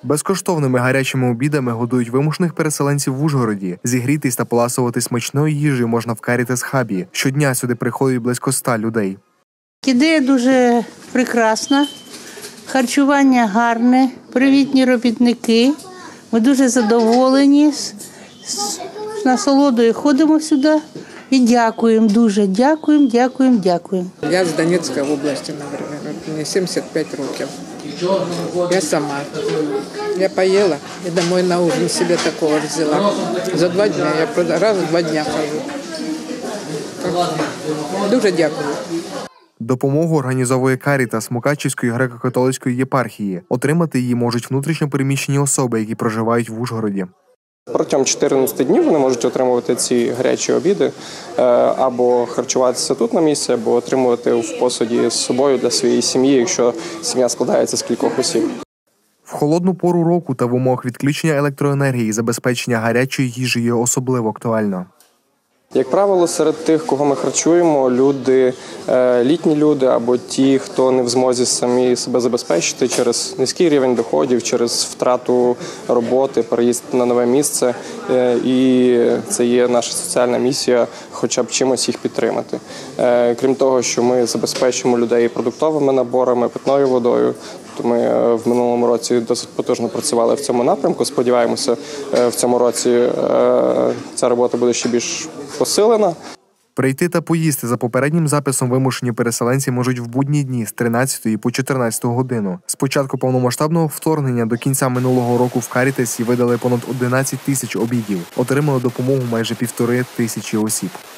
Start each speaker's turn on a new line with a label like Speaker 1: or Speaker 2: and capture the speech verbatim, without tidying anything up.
Speaker 1: Безкоштовними гарячими обідами годують вимушених переселенців в Ужгороді. Зігрітись та поласувати смачною їжею можна в Карітас Хабі. Щодня сюди приходить близько ста людей.
Speaker 2: Ідея дуже прекрасна, харчування гарне, привітні робітники. Ми дуже задоволені, з, з насолодою ходимо сюди і дякуємо, дуже дякуємо, дякуємо, дякуємо.
Speaker 3: Я з Донецької області, наприклад, мені сімдесят п'ять років. Я сама. Я поїла і домой на ужин себе такого взяла. За два дні, я раз в два дні хожу. Дуже дякую.
Speaker 1: Допомогу організовує Карітас Мукачівської греко-католицької єпархії. Отримати її можуть внутрішньо переміщені особи, які проживають в Ужгороді.
Speaker 4: Протягом чотирнадцяти днів вони можуть отримувати ці гарячі обіди або харчуватися тут на місці, або отримувати в посуді з собою для своєї сім'ї, якщо сім'я складається з кількох осіб.
Speaker 1: В холодну пору року та в умовах відключення електроенергії забезпечення гарячою їжею особливо актуально.
Speaker 4: Як правило, серед тих, кого ми харчуємо, люди, літні люди або ті, хто не в змозі самі себе забезпечити через низький рівень доходів, через втрату роботи, переїзд на нове місце. І це є наша соціальна місія, хоча б чимось їх підтримати. Крім того, що ми забезпечуємо людей продуктовими наборами, питною водою, то ми в минулому році досить потужно працювали в цьому напрямку. Сподіваємося, в цьому році ця робота буде ще більш посилена.
Speaker 1: Прийти та поїсти за попереднім записом вимушені переселенці можуть в будні дні з тринадцятої по чотирнадцяту годину. З початку повномасштабного вторгнення до кінця минулого року в Карітасі видали понад одинадцять тисяч обідів. Отримали допомогу майже півтори тисячі осіб.